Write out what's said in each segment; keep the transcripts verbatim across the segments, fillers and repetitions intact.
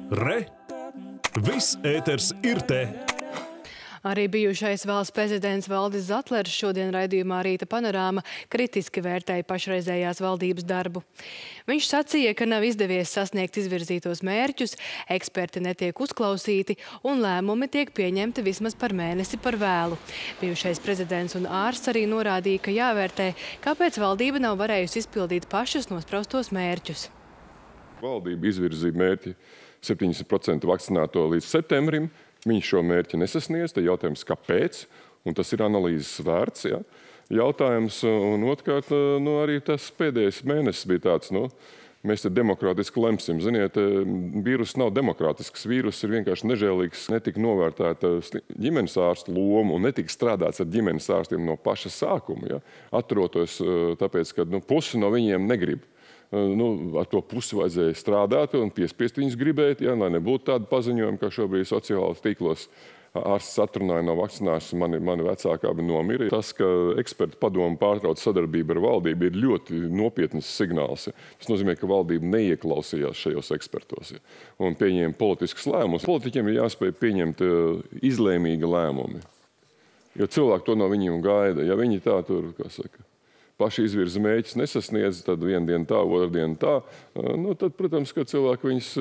Re! Viss ēters ir te! Arī bijušais valsts prezidents Valdis Zatlers šodien raidījumā Rīta panorāma kritiski vērtēja pašreizējās valdības darbu. Viņš sacīja, ka nav izdevies sasniegt izvirzītos mērķus, eksperti netiek uzklausīti un lēmumi tiek pieņemti vismaz par mēnesi par vēlu. Bijušais prezidents un ārsts arī norādīja, ka jāvērtē, kāpēc valdība nav varējusi izpildīt pašas nospraustos mērķus. Valdība izvirzīja mērķi septiņdesmit procenti vakcinēto līdz septembrim. Viņi šo mērķi nesasniedz, tad jautājums, kāpēc, un tas ir analīzes vērts. Ja? Jautājums, un otrkārt, nu, arī tas pēdējais mēnesis bija tāds, nu, mēs te demokrātiski lemsim. Ziniet, vīrus nav demokrātisks, vīrus ir vienkārši nežēlīgs, netika novērtēta ģimenes ārsta loma un netika strādāts ar ģimenes ārstiem no paša sākuma. Ja? Atrotos tāpēc, ka nu, pusi no viņiem negrib. Nu, ar to pusi vajadzēja strādāt un piespiest viņus gribēt, ja, lai nebūtu tāda paziņojuma, kā šobrīd sociālos tīklos ārsts atrunāja no vakcinēšanas, mani, mani vecāki abi nomira. Tas, ka ekspertu padomu pārtrauc sadarbību ar valdību, ir ļoti nopietnas signāls. Ja. Tas nozīmē, ka valdība neieklausījās šajos ekspertos ja, un pieņēma politiskus lēmumus. Politiķiem ir jāspēj pieņemt izlēmīgi lēmumi, jo cilvēki to no viņiem gaida. Ja viņi tā tur, kā saka, paši izvirza mēģis nesasniedz, tad vienu dienu tā, otru dienu tā, nu, tad, protams, ka cilvēki viņus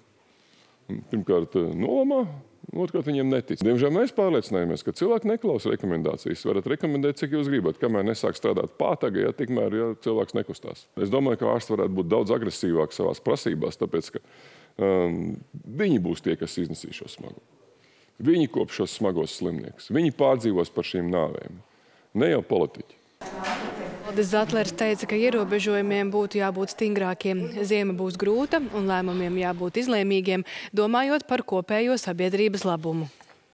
pirmkārt nolamā, otrkārt viņiem netic. Diemžēl mēs pārliecinājāmies, ka cilvēki neklausa rekomendācijas. Varat rekomendēt, cik jūs gribat, kamēr nesāk strādāt pātaga, ja tikmēr ja, cilvēks nekustās. Es domāju, ka ārsts varētu būt daudz agresīvāk savās prasībās, tāpēc, ka um, viņi būs tie, kas iznesīs šo smagu. Viņi kops šos smagos slimniekus. Viņi pārdzīvos par šīm nāvēm. Ne jau politiķi. Valdis Zatlers teica, ka ierobežojumiem būtu jābūt stingrākiem. Ziema būs grūta un lēmumiem jābūt izlēmīgiem, domājot par kopējo sabiedrības labumu.